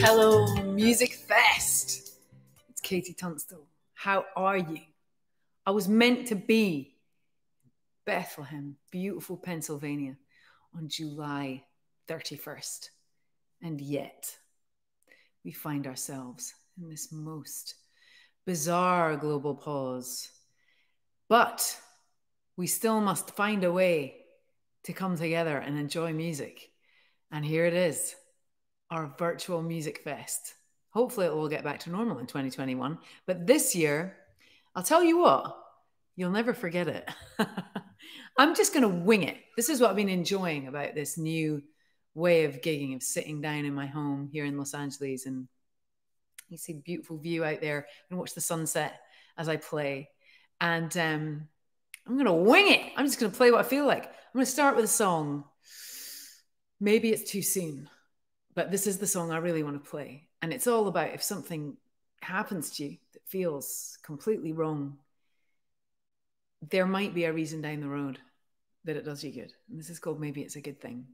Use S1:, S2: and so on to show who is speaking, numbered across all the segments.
S1: Hello, Music Fest. It's Katie Tunstall. How are you? I was meant to be Bethlehem, beautiful Pennsylvania, on July 31st. And yet, we find ourselves in this most bizarre global pause. But we still must find a way to come together and enjoy music. And here it is, our virtual Music Fest. Hopefully it will get back to normal in 2021. But this year, I'll tell you what, you'll never forget it. I'm just going to wing it. This is what I've been enjoying about this new way of gigging, of sitting down in my home here in Los Angeles. And you see the beautiful view out there and watch the sunset as I play. And I'm going to wing it. I'm just going to play what I feel like. I'm going to start with a song. Maybe it's too soon, but this is the song I really want to play. And it's all about if something happens to you that feels completely wrong, there might be a reason down the road that it does you good. And this is called Maybe It's a Good Thing.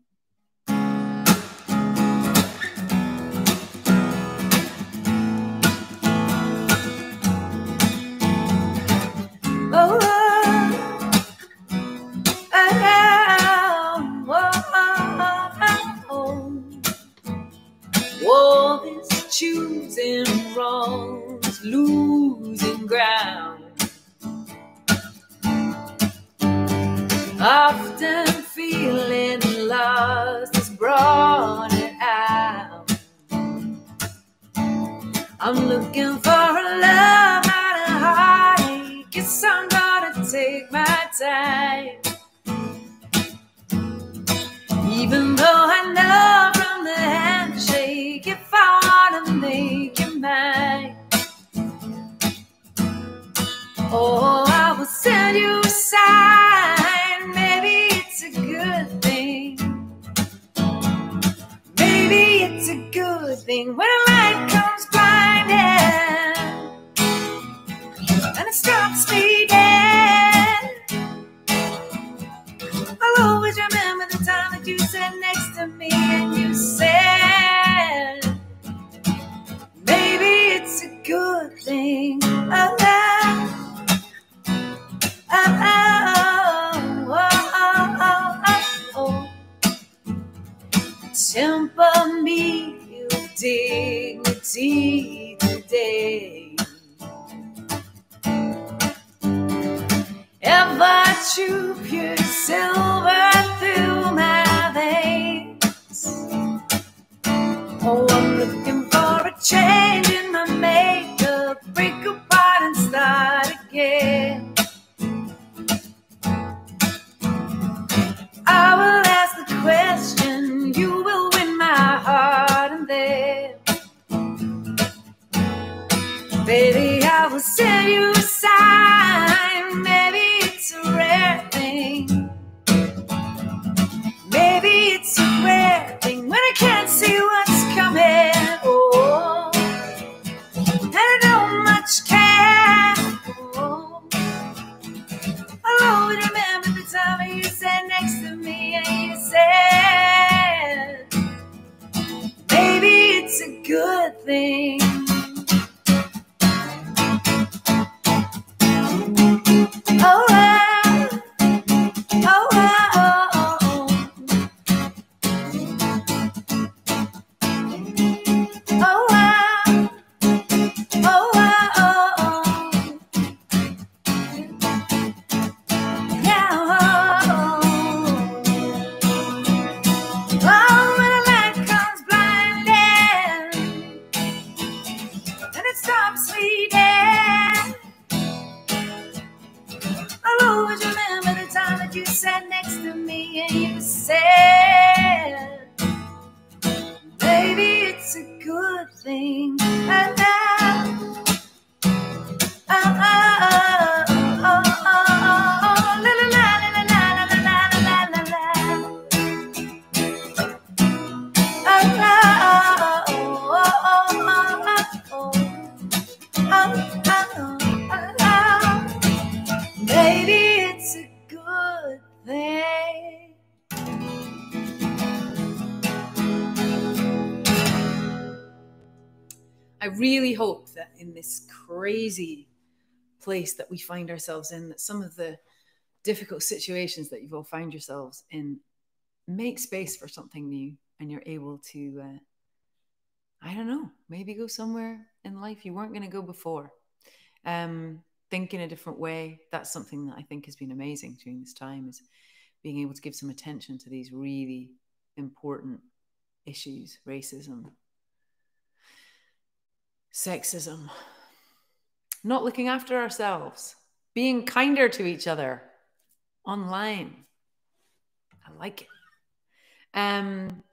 S1: Choosing wrongs, losing ground. Often feeling lost has brought it out. I'm looking for a love, not a heartache. Guess I'm gonna take my time. Even though I know from the handshake, if I wanna make you mine, oh, I will send you a sign. Maybe it's a good thing. Maybe it's a good thing when a light comes blinding and it stops me dead. I'll always remember the time that you sat next to me and you said, maybe it's a good thing. Oh, temper me with dignity today. Ever true pure silver through my veins. Oh, I'm looking for a change in my makeup, break apart and start again. I will ask the question, you will win my heart, and then, baby, I will send you a sign. Maybe it's a rare thing. Maybe it's a rare thing when I can't see what's coming. Oh, and I don't much care. Oh, I'll always remember the time you sat next to me and you said, maybe it's a good thing. Oh, well, oh, well, oh, oh, oh. Oh, wow. Oh, wow. Oh, oh. Yeah. Oh, oh, when a light comes blinding and it stops me dead, I'll always remember the time that you sat next to me and you said, maybe it's a good thing. And now, oh, oh, oh, oh, oh, oh, la, la, la, la, la, la, la, la, la, la. Oh, oh, oh, oh, oh, oh, oh. Maybe it's a good thing. I really hope that in this crazy place that we find ourselves in, that some of the difficult situations that you've all found yourselves in make space for something new, and you're able to, I don't know, maybe go somewhere in life you weren't going to go before. Think in a different way. That's something that I think has been amazing during this time, is being able to give some attention to these really important issues: racism, sexism, not looking after ourselves, being kinder to each other online. I like it.